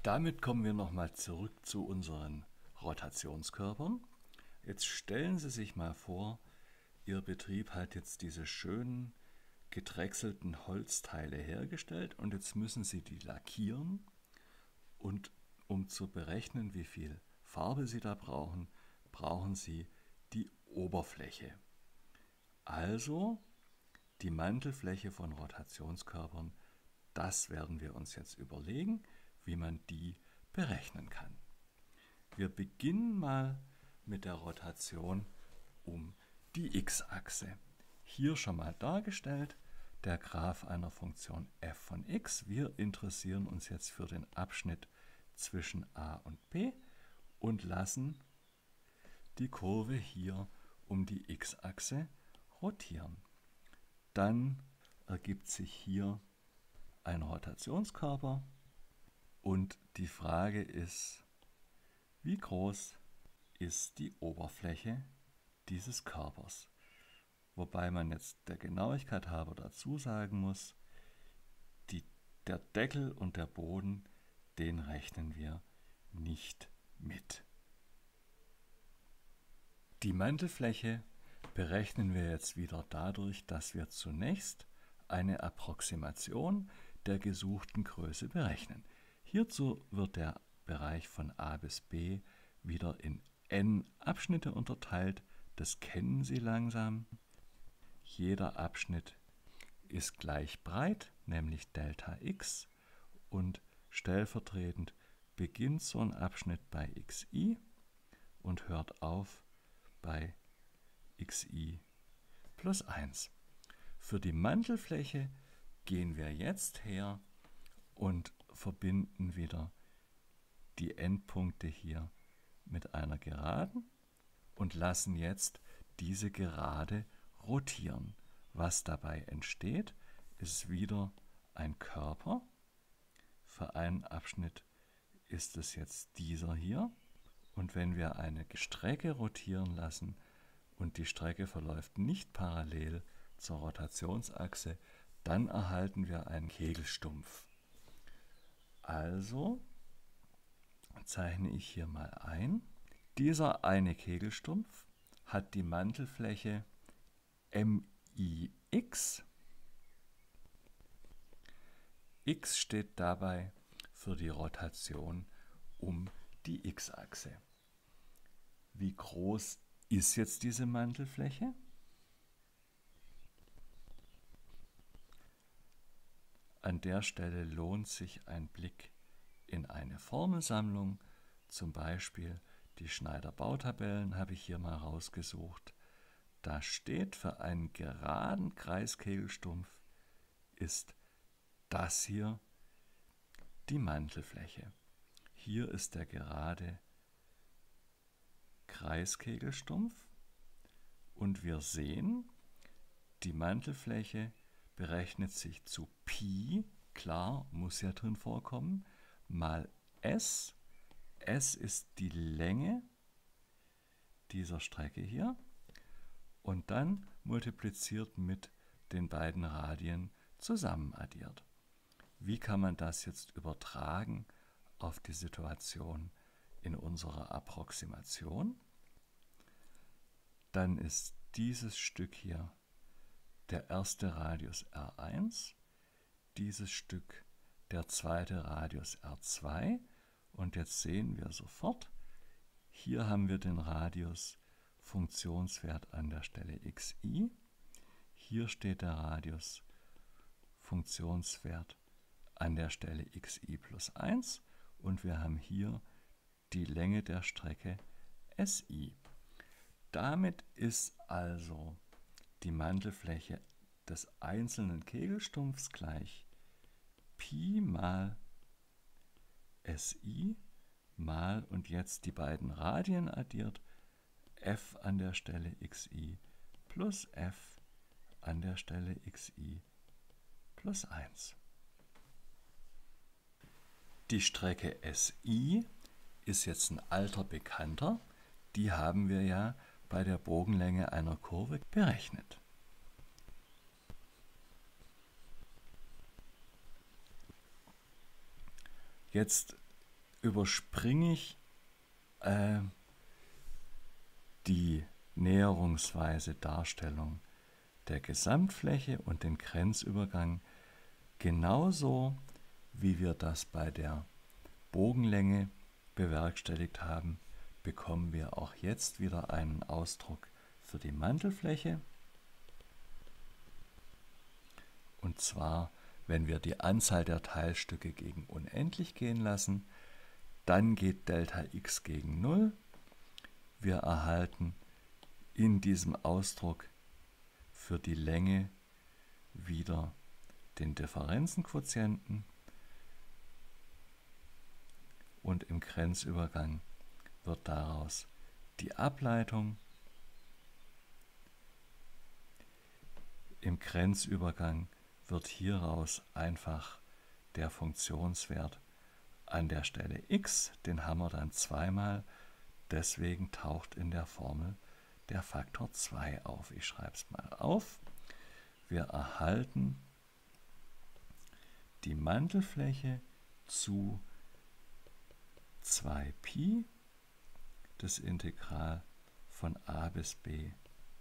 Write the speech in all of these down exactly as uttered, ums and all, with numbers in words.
Damit kommen wir nochmal zurück zu unseren Rotationskörpern. Jetzt stellen Sie sich mal vor, Ihr Betrieb hat jetzt diese schönen gedrechselten Holzteile hergestellt und jetzt müssen Sie die lackieren, und um zu berechnen, wie viel Farbe Sie da brauchen, brauchen Sie die Oberfläche. Also die Mantelfläche von Rotationskörpern, das werden wir uns jetzt überlegen, wie man die berechnen kann. Wir beginnen mal mit der Rotation um die x-Achse. Hier schon mal dargestellt, der Graph einer Funktion f von x. Wir interessieren uns jetzt für den Abschnitt zwischen a und b und lassen die Kurve hier um die x-Achse rotieren. Dann ergibt sich hier ein Rotationskörper und die Frage ist, wie groß ist die Oberfläche dieses Körpers? Wobei man jetzt der Genauigkeit halber dazu sagen muss, die, der Deckel und der Boden, den rechnen wir nicht mit. Die Mantelfläche berechnen wir jetzt wieder dadurch, dass wir zunächst eine Approximation der gesuchten Größe berechnen. Hierzu wird der Bereich von a bis b wieder in n Abschnitte unterteilt. Das kennen Sie langsam. Jeder Abschnitt ist gleich breit, nämlich Delta x, und stellvertretend beginnt so ein Abschnitt bei xi und hört auf bei xi plus eins. Für die Mantelfläche gehen wir jetzt her und verbinden wieder die Endpunkte hier mit einer Geraden und lassen jetzt diese Gerade rotieren. Was dabei entsteht, ist wieder ein Körper. Für einen Abschnitt ist es jetzt dieser hier. Und wenn wir eine Strecke rotieren lassen und die Strecke verläuft nicht parallel zur Rotationsachse, dann erhalten wir einen Kegelstumpf. Also zeichne ich hier mal ein. Dieser eine Kegelstumpf hat die Mantelfläche mix. X steht dabei für die Rotation um die x-Achse. Wie groß ist jetzt diese Mantelfläche? An der Stelle lohnt sich ein Blick in eine Formelsammlung, zum Beispiel die Schneider-Bautabellen habe ich hier mal rausgesucht. Da steht, für einen geraden Kreiskegelstumpf ist das hier die Mantelfläche. Hier ist der gerade Kreiskegelstumpf und wir sehen, die Mantelfläche berechnet sich zu Pi, klar, muss ja drin vorkommen, mal S. S ist die Länge dieser Strecke hier und dann multipliziert mit den beiden Radien zusammen addiert. Wie kann man das jetzt übertragen auf die Situation in unserer Approximation? Dann ist dieses Stück hier der erste Radius R eins, dieses Stück der zweite Radius R zwei und jetzt sehen wir sofort, hier haben wir den Radius Funktionswert an der Stelle xi, hier steht der Radius Funktionswert an der Stelle xi plus eins und wir haben hier die Länge der Strecke si. Damit ist also die Mantelfläche des einzelnen Kegelstumpfs gleich Pi mal Si mal und jetzt die beiden Radien addiert, f an der Stelle xi plus f an der Stelle xi plus eins. Die Strecke Si ist jetzt ein alter Bekannter, die haben wir ja bei der Bogenlänge einer Kurve berechnet. Jetzt überspringe ich äh, die näherungsweise Darstellung der Gesamtfläche und den Grenzübergang genauso, wie wir das bei der Bogenlänge bewerkstelligt haben, bekommen wir auch jetzt wieder einen Ausdruck für die Mantelfläche. Und zwar, wenn wir die Anzahl der Teilstücke gegen unendlich gehen lassen, dann geht Delta x gegen null. Wir erhalten in diesem Ausdruck für die Länge wieder den Differenzenquotienten und im Grenzübergang wird daraus die Ableitung. Im Grenzübergang wird hieraus einfach der Funktionswert an der Stelle x, den haben wir dann zweimal, deswegen taucht in der Formel der Faktor zwei auf. Ich schreibe es mal auf. Wir erhalten die Mantelfläche zu zwei Pi, das Integral von a bis b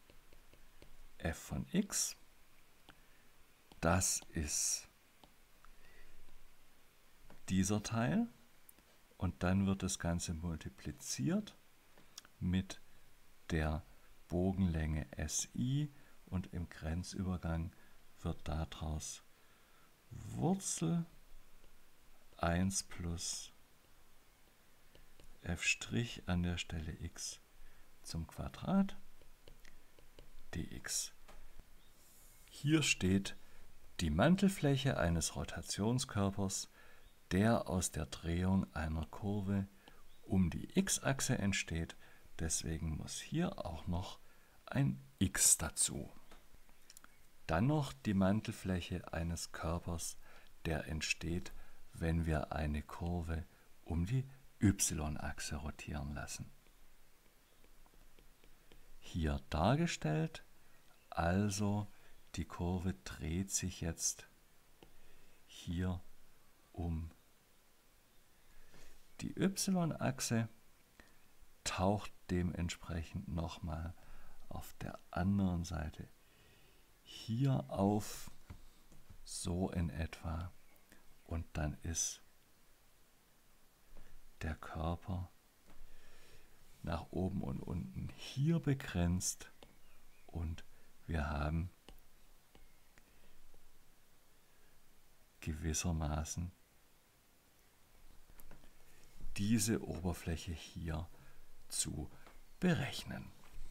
f von x. Das ist dieser Teil und dann wird das Ganze multipliziert mit der Bogenlänge S I und im Grenzübergang wird daraus Wurzel eins plus f' an der Stelle x zum Quadrat dx. Hier steht die Mantelfläche eines Rotationskörpers, der aus der Drehung einer Kurve um die x-Achse entsteht. Deswegen muss hier auch noch ein x dazu. Dann noch die Mantelfläche eines Körpers, der entsteht, wenn wir eine Kurve um die y-Achse rotieren lassen. Hier dargestellt, also die Kurve dreht sich jetzt hier um die y-Achse, taucht dementsprechend nochmal auf der anderen Seite hier auf, so in etwa, und dann ist der Körper nach oben und unten hier begrenzt und wir haben gewissermaßen diese Oberfläche hier zu berechnen.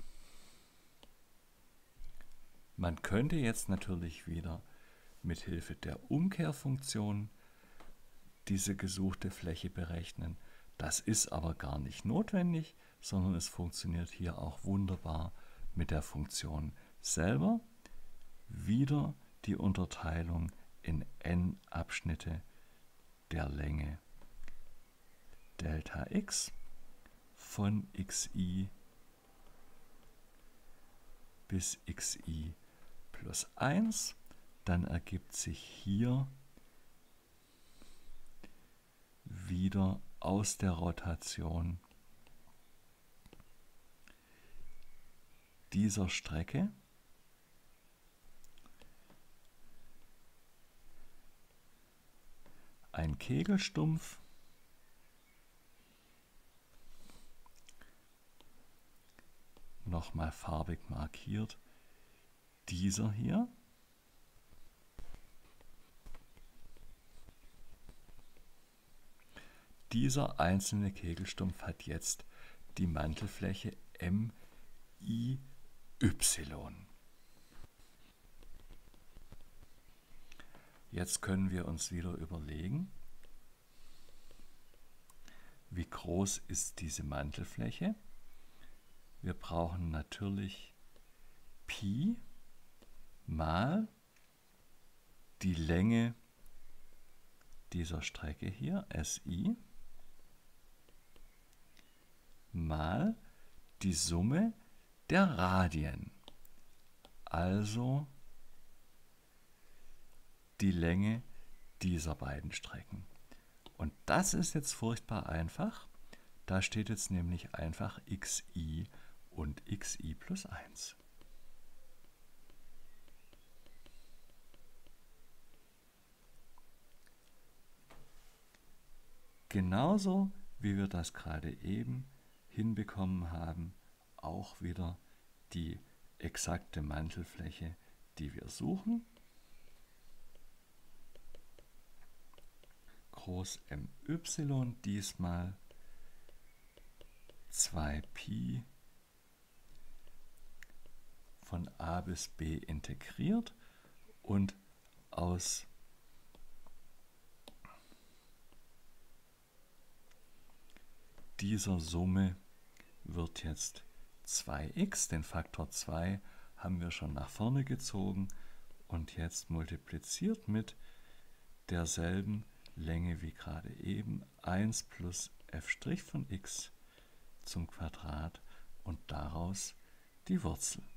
Man könnte jetzt natürlich wieder mit Hilfe der Umkehrfunktion diese gesuchte Fläche berechnen. Das ist aber gar nicht notwendig, sondern es funktioniert hier auch wunderbar mit der Funktion selber. Wieder die Unterteilung in n Abschnitte der Länge Delta x von xi bis xi plus eins. Dann ergibt sich hier wieder aus der Rotation dieser Strecke ein Kegelstumpf, nochmal farbig markiert, dieser hier. Dieser einzelne Kegelstumpf hat jetzt die Mantelfläche M I Y. Jetzt können wir uns wieder überlegen, wie groß ist diese Mantelfläche. Wir brauchen natürlich Pi mal die Länge dieser Strecke hier, S I, mal die Summe der Radien, also die Länge dieser beiden Strecken. Und das ist jetzt furchtbar einfach. Da steht jetzt nämlich einfach xi und xi plus eins. Genauso wie wir das gerade eben hinbekommen haben, auch wieder die exakte Mantelfläche, die wir suchen. Groß My diesmal zwei Pi von a bis b integriert und aus dieser Summe wird jetzt zwei x, den Faktor zwei haben wir schon nach vorne gezogen und jetzt multipliziert mit derselben Länge wie gerade eben eins plus f' von x zum Quadrat und daraus die Wurzel.